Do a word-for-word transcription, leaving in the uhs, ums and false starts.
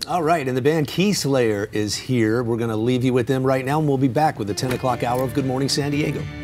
All right, and the band Keyslayer is here. We're going to leave you with them right now, and we'll be back with the ten o'clock hour of Good Morning San Diego.